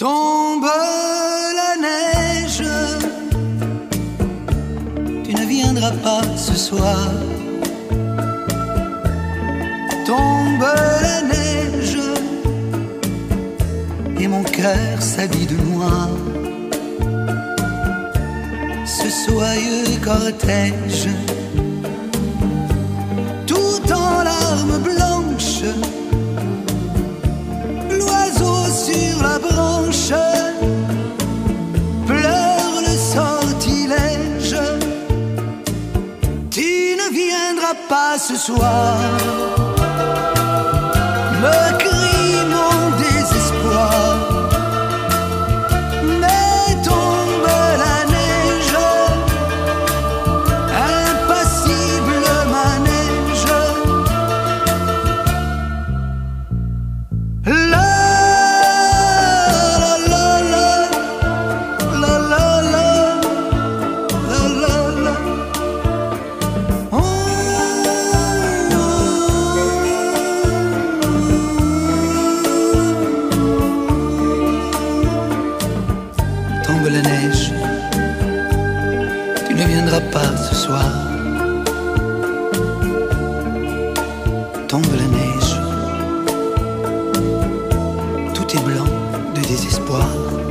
Tombe la neige, tu ne viendras pas ce soir. Tombe la neige, et mon cœur s'habille de noir. Ce soyeux cortège, tout en larmes blanches, l'oiseau sur la branche pleure le sortilège. Tu ne viendras pas ce soir, me crie mon désespoir. Mais tombe la neige, impassible manège. La tombe la neige, tu ne viendras pas ce soir. Tombe la neige, tout est blanc de désespoir.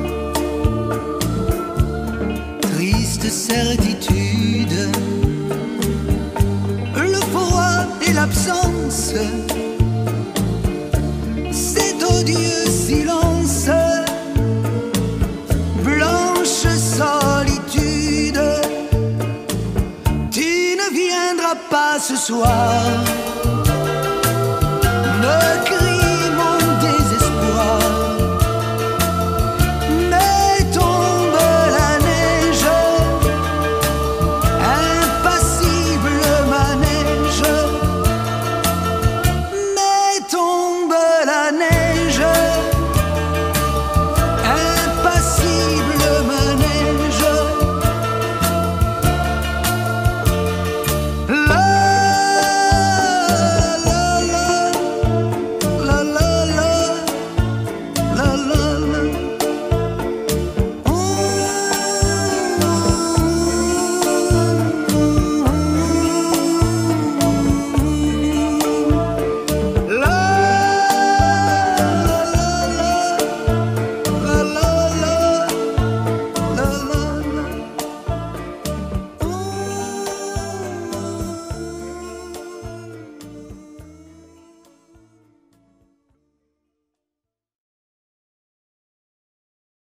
Triste certitude, le froid et l'absence, cet odieux silence. Blanche solitude, tu ne viendras pas ce soir.